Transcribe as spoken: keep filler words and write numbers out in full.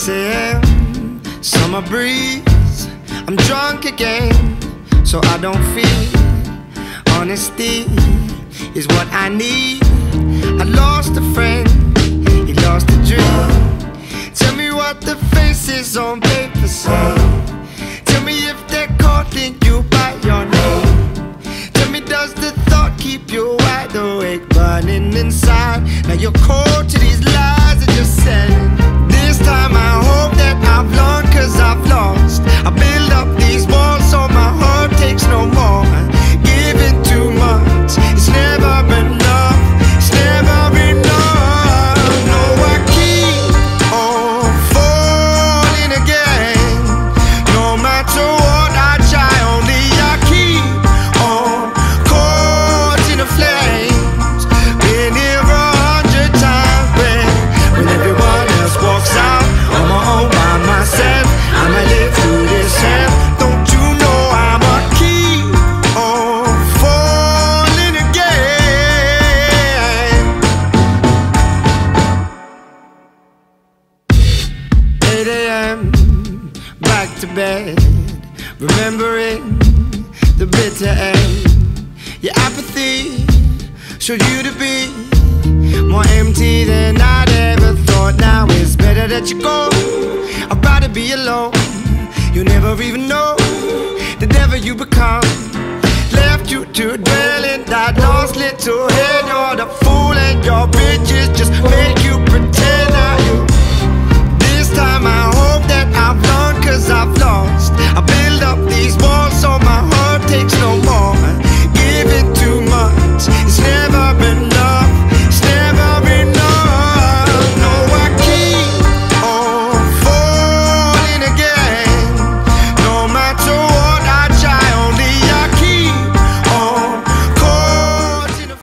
six A M summer breeze, I'm drunk again, so I don't feel. Honesty is what I need. I lost a friend, he lost a dream. Tell me what the faces on paper say. Tell me if they're calling you by your name. Tell me, does the thought keep you wide awake, burning inside? Now you're cold to these lies that you're selling. This time I hope that I've learned, cause I've lost. I build up these walls so my heart takes no more. Giving too much, it's never enough. It's never enough. No, I keep on falling again. No matter what I try, only I keep on caught in the flames. Been here a hundred times, when, when everyone else walks out on my own by myself. I'ma live through this hell. Don't you know I'ma keep on falling again? eight A M back to bed, remembering the bitter end. Your apathy showed you to be more empty than I'd ever thought. Now it's better that you go. I'd rather be alone. You never even know the devil you become. Left you to dwell in that lost little head. You're the fool and your riches just make you